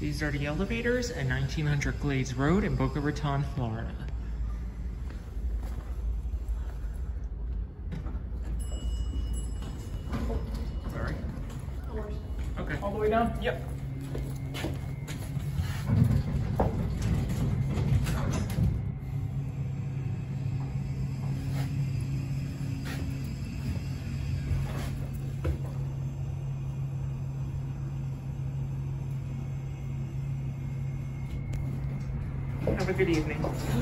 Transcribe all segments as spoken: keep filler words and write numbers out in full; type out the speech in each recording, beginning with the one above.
These are the elevators at nineteen hundred Glades Road in Boca Raton, Florida. Sorry. No worries. Okay. All the way down? Yep. Have a good evening.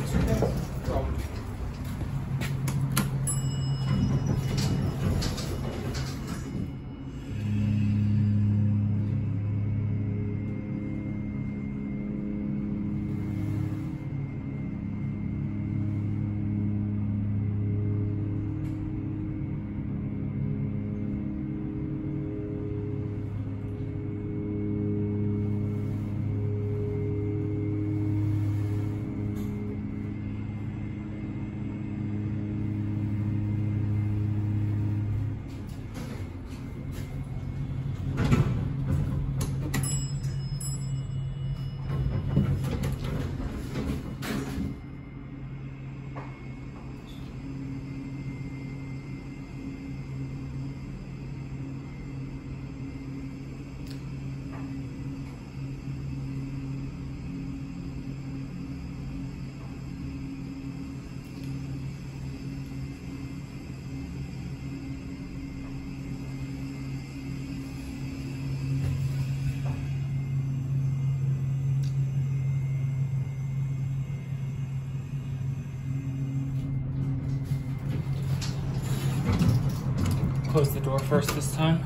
Close the door first this time.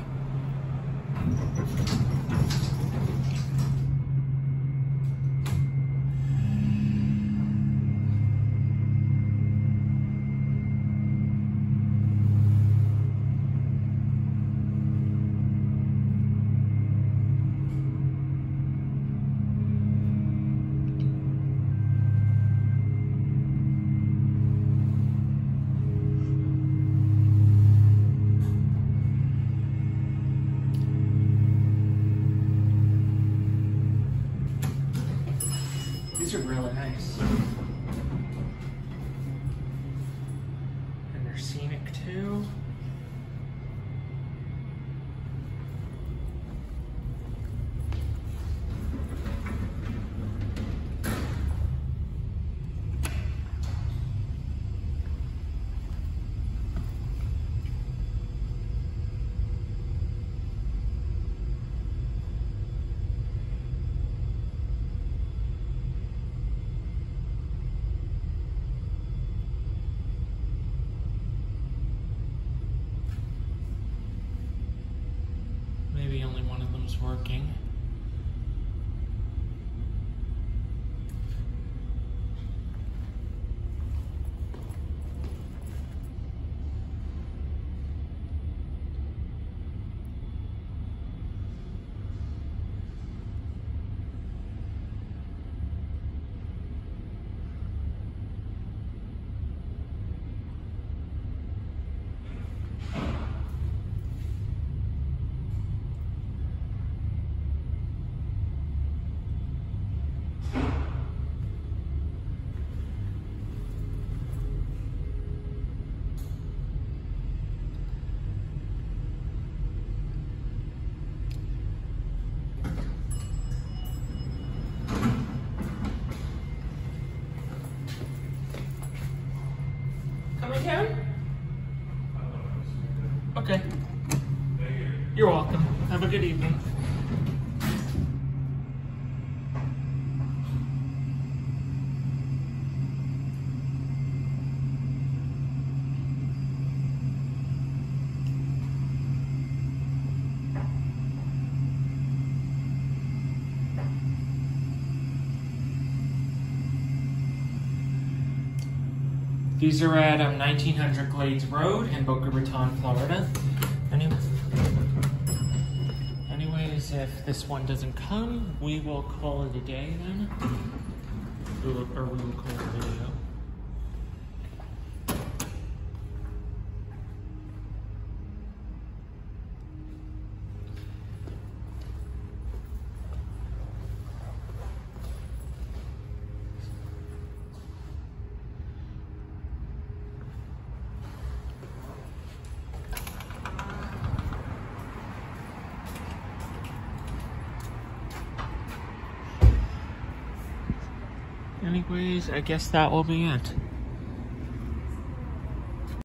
These are really nice. And they're scenic too. Maybe only one of them's working. Coming down? Okay. You're welcome. Have a good evening. These are at um, nineteen hundred Glades Road in Boca Raton, Florida. Any, anyways, if this one doesn't come, we will call it a day then. We will, or we will call it a video. anyways, I guess that will be it.